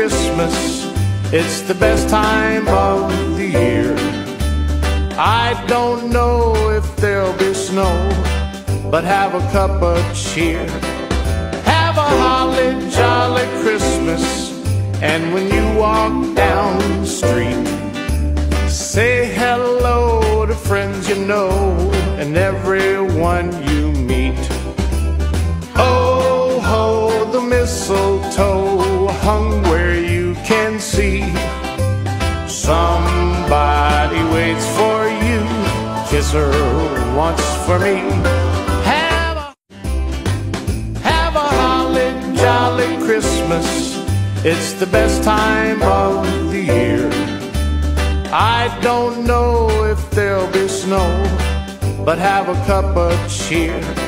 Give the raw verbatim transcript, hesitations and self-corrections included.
Christmas, it's the best time of the year. I don't know if there'll be snow, but have a cup of cheer. Have a holly jolly Christmas, and when you walk down the street, say hello to friends you know and everyone you meet. Oh ho, the mistletoe hung where you can see. Somebody waits for you, kiss her once for me. Have a, have a holly jolly Christmas, it's the best time of the year. I don't know if there'll be snow, but have a cup of cheer.